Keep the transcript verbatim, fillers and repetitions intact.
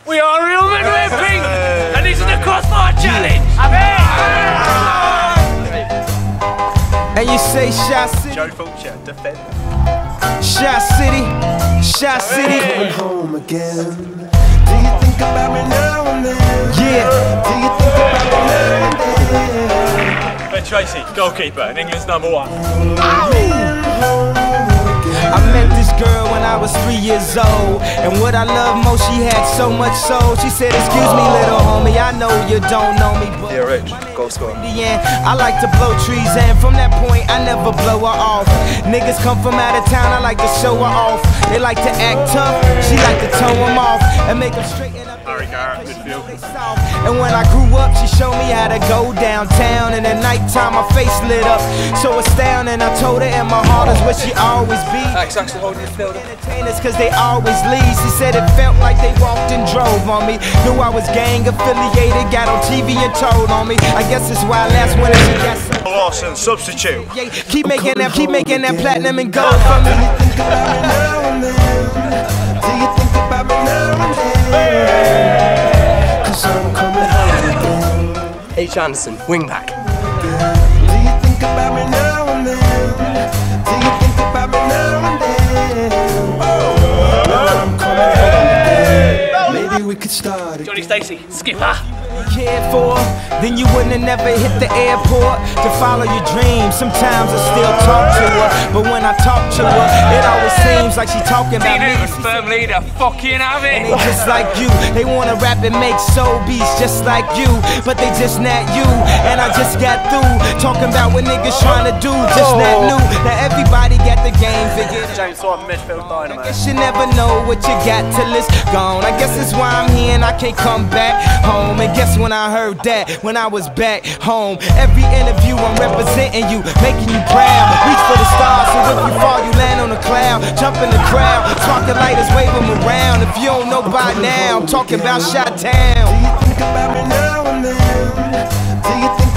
We are real men wearing pink, and this is the Crossfire Challenge. And you say Shot City? Joe Fulcher, defender. Shot City, Shot City. Coming home again. Do you think about me now and then? Yeah. Do you think about me now and then? Ben Tracy, goalkeeper, and England's number one. I met this girl when I was three years old, and what I love most, she had so much soul. She said, excuse me little homie, I know you don't know me, but Yeah, Rich, goal scorer. in the end, I like to blow trees, and from that point, I never blow her off. Niggas come from out of town, I like to show her off. They like to act tough, she like to tone them off, and make them straighten up. Harry Garrett, midfield. And when I grew up, she showed me how to go downtown, and at nighttime, my face lit up, so astounding. I told her, and my heart is where she always be. Alex Axel holding midfielder. Entertainers, cause they always leave. She said it felt like they walked and drove on me. Knew I was gang affiliated, got on T V and told on me. I guess it's why last winter she got some. Lawson, substitute. Yeah, keep making that, keep making that platinum and gold for me. Do you think about me now and then? Do you think about me now and then? Cause I'm coming home again. H. Anderson, wing back. Do you think about me now and then? Do you think about me now and then? Now I'm coming home again. Maybe we could start again. Johnny Stacey, skipper. Cared for, then you wouldn't have never hit the airport to follow your dreams. Sometimes I still talk to her, but when I talk to her, it always seems like she talking about me. Firm leader, fucking have And it. they just like you, they wanna rap and make soul beats just like you, but they just not you. And I just got through talking about what niggas trying to do, just not new. Now everybody got the game figured out. James Swan, midfield dynamo. Guess you never know what you got till it's gone. I guess that's why I'm here and I can't come back home. And guess when I heard that, when I was back home, every interview I'm representing you, making you proud. Reach for the stars, so if you fall, you land on a cloud. Jump in the crowd, sparking lighters, wave them around. If you don't know by now, I'm talking about Shot Town. Do you think about me now and then? Do you think